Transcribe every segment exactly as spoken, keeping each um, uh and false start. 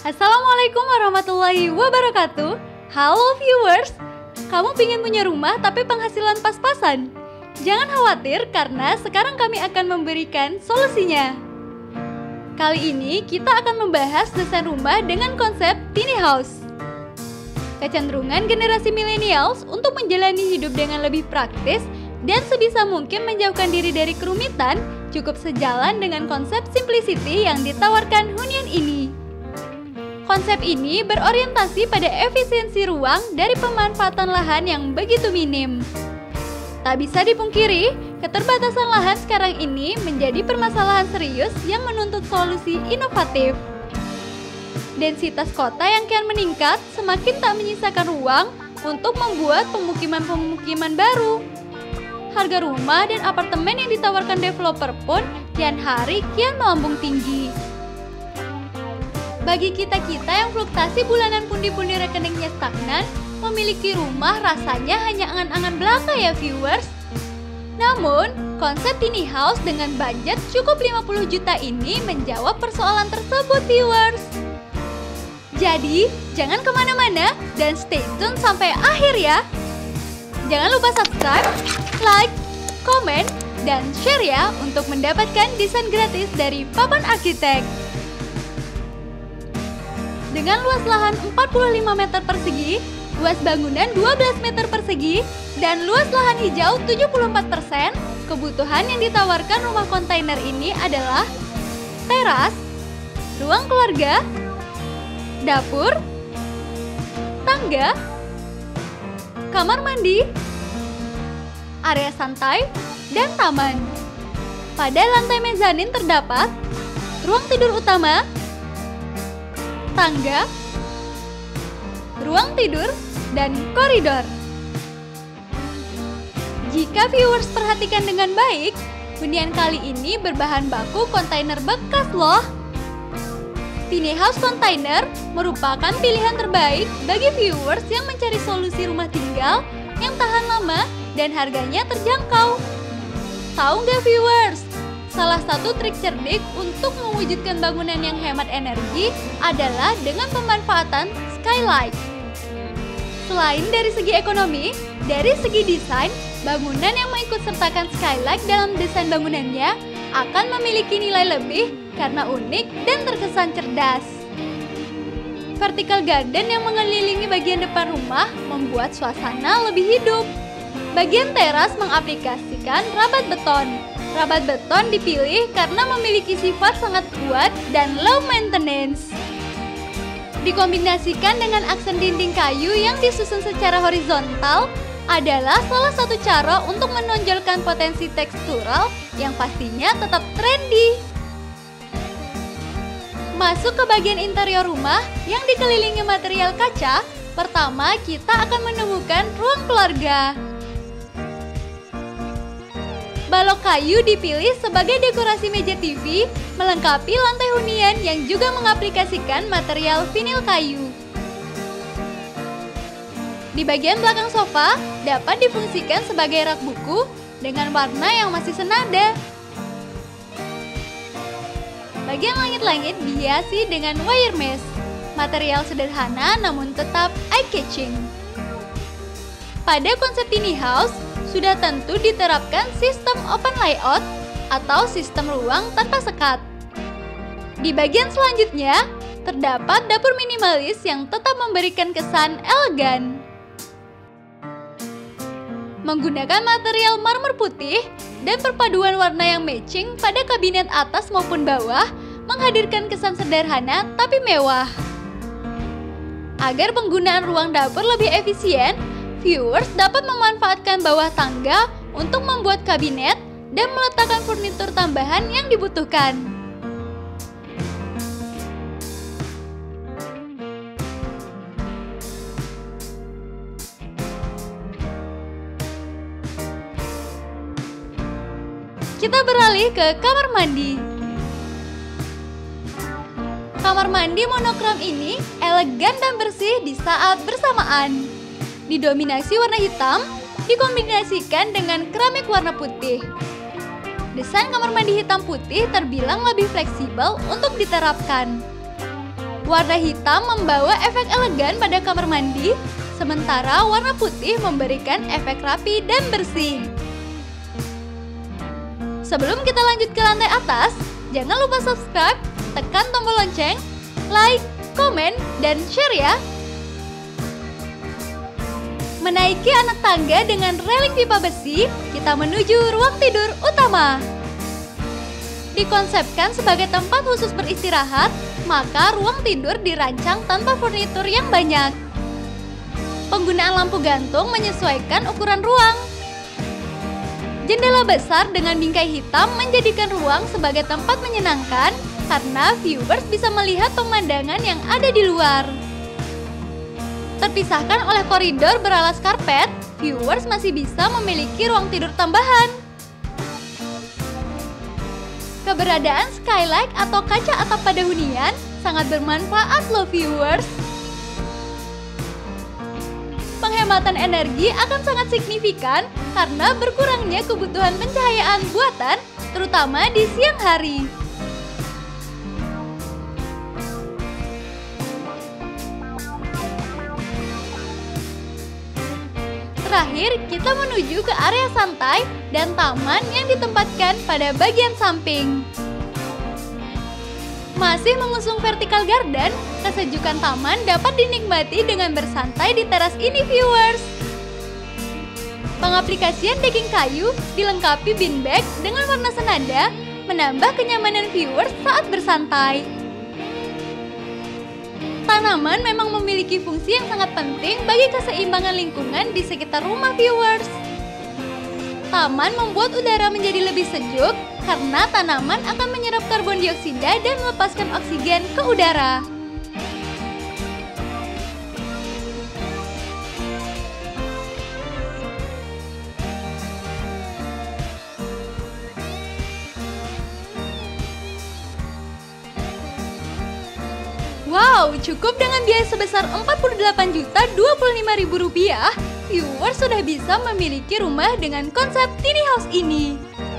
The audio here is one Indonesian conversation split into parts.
Assalamualaikum warahmatullahi wabarakatuh. Halo viewers, kamu pingin punya rumah tapi penghasilan pas-pasan? Jangan khawatir karena sekarang kami akan memberikan solusinya. Kali ini kita akan membahas desain rumah dengan konsep tiny house. Kecenderungan generasi millennials untuk menjalani hidup dengan lebih praktis dan sebisa mungkin menjauhkan diri dari kerumitan cukup sejalan dengan konsep simplicity yang ditawarkan hunian ini. Konsep ini berorientasi pada efisiensi ruang dari pemanfaatan lahan yang begitu minim. Tak bisa dipungkiri, keterbatasan lahan sekarang ini menjadi permasalahan serius yang menuntut solusi inovatif. Densitas kota yang kian meningkat semakin tak menyisakan ruang untuk membuat pemukiman-pemukiman baru. Harga rumah dan apartemen yang ditawarkan developer pun kian hari kian melambung tinggi. Bagi kita-kita yang fluktuasi bulanan pundi-pundi rekeningnya stagnan, memiliki rumah rasanya hanya angan-angan belaka ya viewers. Namun, konsep tiny house dengan budget cukup lima puluh juta ini menjawab persoalan tersebut viewers. Jadi, jangan kemana-mana dan stay tune sampai akhir ya. Jangan lupa subscribe, like, komen, dan share ya untuk mendapatkan desain gratis dari Papan Arsitek. Dengan luas lahan empat puluh lima meter persegi, luas bangunan dua belas meter persegi, dan luas lahan hijau tujuh puluh empat persen, kebutuhan yang ditawarkan rumah kontainer ini adalah teras, ruang keluarga, dapur, tangga, kamar mandi, area santai, dan taman. Pada lantai mezanin terdapat ruang tidur utama, tangga, ruang tidur, dan koridor. Jika viewers perhatikan dengan baik, hunian kali ini berbahan baku kontainer bekas loh. Tiny house container merupakan pilihan terbaik bagi viewers yang mencari solusi rumah tinggal yang tahan lama dan harganya terjangkau. Tahu nggak viewers? Salah satu trik cerdik untuk mewujudkan bangunan yang hemat energi adalah dengan pemanfaatan skylight. Selain dari segi ekonomi, dari segi desain, bangunan yang mengikutsertakan skylight dalam desain bangunannya akan memiliki nilai lebih karena unik dan terkesan cerdas. Vertical garden yang mengelilingi bagian depan rumah membuat suasana lebih hidup. Bagian teras mengaplikasikan rabat beton. Rabat beton dipilih karena memiliki sifat sangat kuat dan low maintenance. Dikombinasikan dengan aksen dinding kayu yang disusun secara horizontal adalah salah satu cara untuk menonjolkan potensi tekstural yang pastinya tetap trendy. Masuk ke bagian interior rumah yang dikelilingi material kaca, pertama kita akan menemukan ruang keluarga. Balok kayu dipilih sebagai dekorasi meja T V, melengkapi lantai hunian yang juga mengaplikasikan material vinil kayu. Di bagian belakang sofa, dapat difungsikan sebagai rak buku dengan warna yang masih senada. Bagian langit-langit dihiasi dengan wire mesh, material sederhana namun tetap eye-catching. Pada konsep tiny house, sudah tentu diterapkan sistem open layout atau sistem ruang tanpa sekat. Di bagian selanjutnya, terdapat dapur minimalis yang tetap memberikan kesan elegan. Menggunakan material marmer putih dan perpaduan warna yang matching pada kabinet atas maupun bawah, menghadirkan kesan sederhana tapi mewah. Agar penggunaan ruang dapur lebih efisien, viewers dapat memanfaatkan bawah tangga untuk membuat kabinet dan meletakkan furnitur tambahan yang dibutuhkan. Kita beralih ke kamar mandi. Kamar mandi monokrom ini elegan dan bersih di saat bersamaan. Didominasi warna hitam, dikombinasikan dengan keramik warna putih. Desain kamar mandi hitam putih terbilang lebih fleksibel untuk diterapkan. Warna hitam membawa efek elegan pada kamar mandi, sementara warna putih memberikan efek rapi dan bersih. Sebelum kita lanjut ke lantai atas, jangan lupa subscribe, tekan tombol lonceng, like, komen, dan share ya. Menaiki anak tangga dengan railing pipa besi, kita menuju ruang tidur utama. Dikonsepkan sebagai tempat khusus beristirahat, maka ruang tidur dirancang tanpa furnitur yang banyak. Penggunaan lampu gantung menyesuaikan ukuran ruang. Jendela besar dengan bingkai hitam menjadikan ruang sebagai tempat menyenangkan karena viewers bisa melihat pemandangan yang ada di luar. Terpisahkan oleh koridor beralas karpet, viewers masih bisa memiliki ruang tidur tambahan. Keberadaan skylight atau kaca atap pada hunian sangat bermanfaat loh viewers. Penghematan energi akan sangat signifikan karena berkurangnya kebutuhan pencahayaan buatan, terutama di siang hari. Terakhir, kita menuju ke area santai dan taman yang ditempatkan pada bagian samping. Masih mengusung vertical garden, kesejukan taman dapat dinikmati dengan bersantai di teras ini viewers. Pengaplikasian decking kayu dilengkapi beanbag dengan warna senada, menambah kenyamanan viewers saat bersantai. Tanaman memang memiliki fungsi yang sangat penting bagi keseimbangan lingkungan di sekitar rumah viewers. Taman membuat udara menjadi lebih sejuk karena tanaman akan menyerap karbon dioksida dan melepaskan oksigen ke udara. Wow, cukup dengan biaya sebesar empat puluh delapan juta dua puluh lima ribu rupiah, viewers sudah bisa memiliki rumah dengan konsep tiny house ini.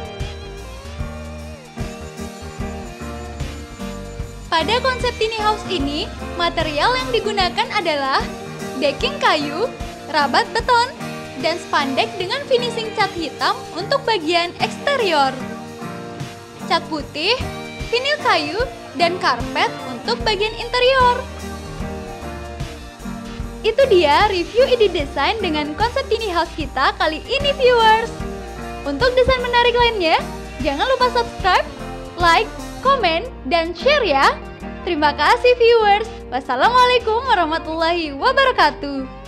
Pada konsep tiny house ini, material yang digunakan adalah decking kayu, rabat beton, dan spandek dengan finishing cat hitam untuk bagian eksterior, cat putih, vinil kayu, dan karpet untuk bagian interior. Itu dia review ide desain dengan konsep tiny house kita kali ini viewers. Untuk desain menarik lainnya, jangan lupa subscribe, like, komen, dan share ya. Terima kasih viewers. Wassalamualaikum warahmatullahi wabarakatuh.